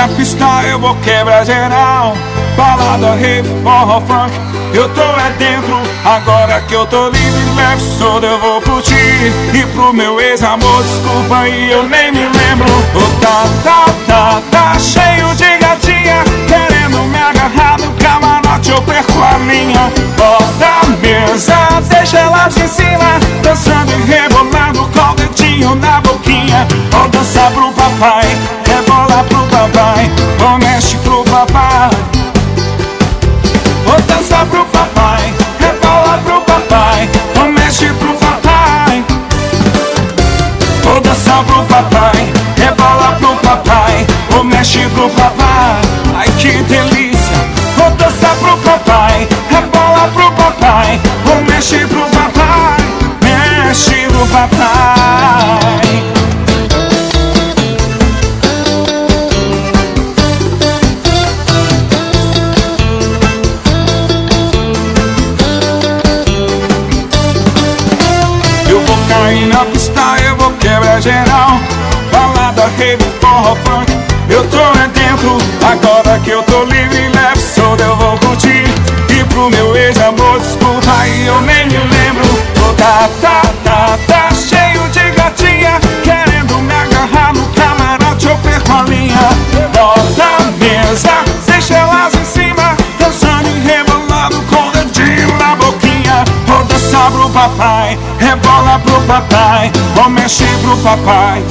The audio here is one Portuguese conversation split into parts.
na pista, eu vou quebrar geral. Balada, rave, forró, funk, eu tô é dentro. Agora que eu tô livre, leve, solto, eu vou curtir. E pro meu ex-amor, desculpa aí, eu nem me lembro. Tá cheio de gatinha querendo me agarrar no camarote, eu perco a linha. Bota a mesa, deixa elas em cima, dançando e rebolando com o dedinho na boquinha. Vou dançar pro papai, rebola pro papai, ou mexe pro papai. Vou dançar pro papai, rebola pro papai, ou mexe pro papai. Vou dançar pro papai, rebola pro papai, ou mexe pro papai. Ai que delícia! Vou dançar pro papai, rebola pro papai, ou mexe pro papai, mexe pro papai. Eu vou cair na pista, eu vou quebrar geral. Balada, rave, forró, funk, eu tô é dentro. Agora que eu tô livre, leve, solto, eu vou curtir. E pro meu ex-amor, desculpa aí, eu nem me lembro. Tá cheio de gatinha querendo me agarrar no camarote, eu perco a linha. Bota a mesa, deixa elas em cima, dançando e rebolando com o dedinho na boquinha. Vou dançar pro papai, rebola pro papai, vou mexer pro papai.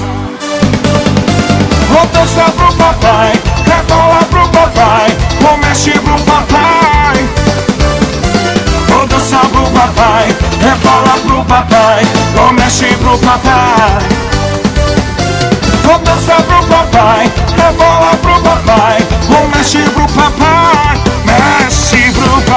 Vou dançar pro papai, rebola pro papai, vou mexer pro papai. Vou dançar pro papai, rebola pro papai, vou mexer pro papai. Vou dançar pro papai, rebola pro papai, vou mexer pro papai, mexe pro papai.